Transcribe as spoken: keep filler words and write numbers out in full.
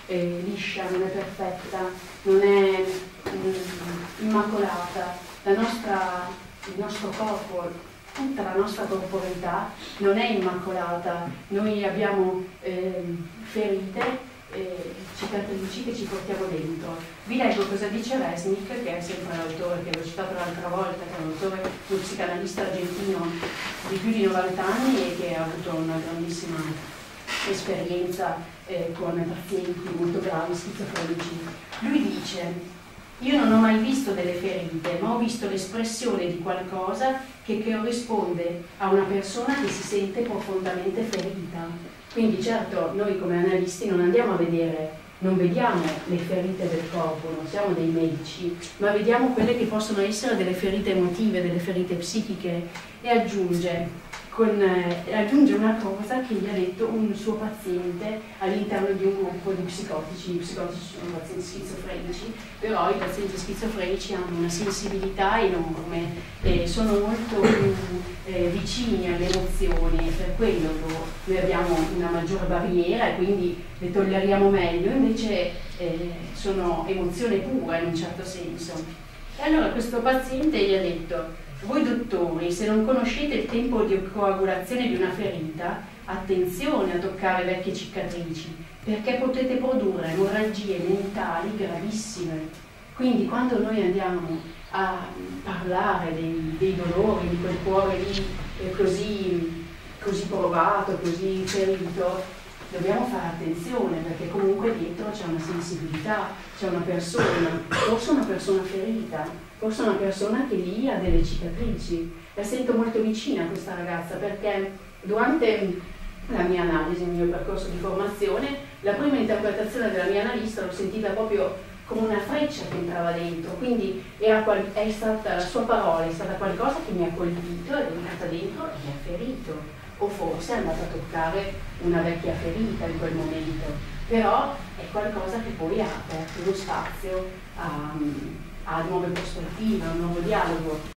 eh, liscia, non è perfetta, non è mm, immacolata. La nostra, il nostro corpo, tutta la nostra corporeità non è immacolata. Noi abbiamo eh, ferite, eh, cicatrici che ci portiamo dentro. Vi leggo cosa dice Resnick, che è sempre l'autore, che l'ho citato l'altra volta, che è un autore, un psicanalista argentino di più di novanta anni e che ha avuto una grandissima esperienza eh, con pazienti molto gravi schizofrenici. Lui dice: io non ho mai visto delle ferite, ma ho visto l'espressione di qualcosa che corrisponde a una persona che si sente profondamente ferita. Quindi certo, noi come analisti non andiamo a vedere, non vediamo le ferite del corpo, non siamo dei medici, ma vediamo quelle che possono essere delle ferite emotive, delle ferite psichiche. E aggiunge, con, eh, aggiunge una cosa che gli ha detto un suo paziente all'interno di un gruppo di psicotici. Gli psicotici sono pazienti schizofrenici, però i pazienti schizofrenici hanno una sensibilità enorme e sono molto più eh, vicini alle emozioni, e per quello noi abbiamo una maggiore barriera e quindi le tolleriamo meglio. Invece eh, sono emozione pura in un certo senso. E allora questo paziente gli ha detto: voi dottori, se non conoscete il tempo di coagulazione di una ferita, attenzione a toccare vecchie cicatrici, perché potete produrre emorragie mentali gravissime. Quindi quando noi andiamo a parlare dei, dei dolori, di quel cuore lì eh, così, così provato, così ferito, dobbiamo fare attenzione, perché comunque dietro c'è una sensibilità, c'è una persona, forse una persona ferita, forse una persona che lì ha delle cicatrici. La sento molto vicina questa ragazza, perché durante la mia analisi, il mio percorso di formazione, la prima interpretazione della mia analista l'ho sentita proprio come una freccia che entrava dentro, quindi era è stata, la sua parola è stata qualcosa che mi ha colpito, è entrata dentro e mi ha ferito. O forse è andata a toccare una vecchia ferita in quel momento, però è qualcosa che poi ha aperto uno spazio a, a nuove prospettive, a un nuovo dialogo.